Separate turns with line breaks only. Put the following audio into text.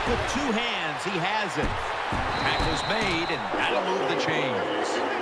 with two hands. He has it. Tackle's made, and that'll move the chains.